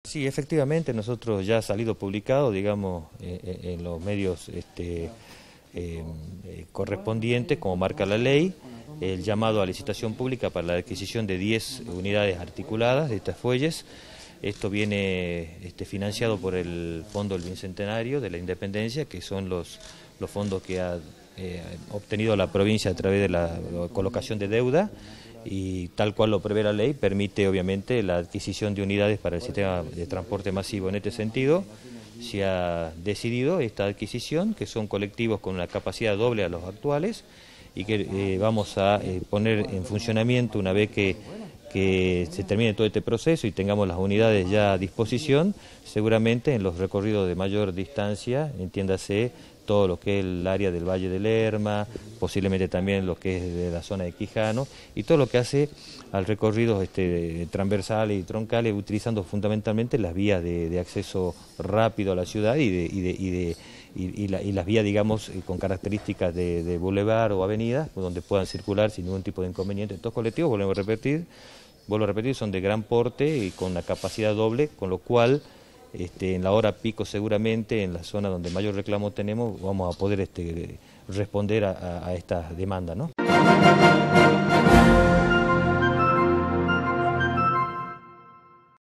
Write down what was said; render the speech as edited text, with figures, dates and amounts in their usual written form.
Sí, efectivamente, nosotros ya ha salido publicado, digamos, en los medios correspondientes, como marca la ley, el llamado a licitación pública para la adquisición de 10 unidades articuladas de estas fuelles. Esto viene financiado por el Fondo del Bicentenario de la Independencia, que son los fondos que ha obtenido la provincia a través de la colocación de deuda, y tal cual lo prevé la ley, permite obviamente la adquisición de unidades para el sistema de transporte masivo. En este sentido, se ha decidido esta adquisición, que son colectivos con una capacidad doble a los actuales, y que vamos a poner en funcionamiento una vez que se termine todo este proceso y tengamos las unidades ya a disposición, seguramente en los recorridos de mayor distancia, entiéndase todo lo que es el área del Valle del Lerma, posiblemente también lo que es de la zona de Quijano, y todo lo que hace al recorrido transversales y troncales, utilizando fundamentalmente las vías de acceso rápido a la ciudad y las vías, digamos, con características de bulevar o avenida, donde puedan circular sin ningún tipo de inconveniente. Estos colectivos, vuelvo a repetir, son de gran porte y con una capacidad doble, con lo cual en la hora pico seguramente, en la zona donde mayor reclamo tenemos, vamos a poder responder a esta demanda, ¿no?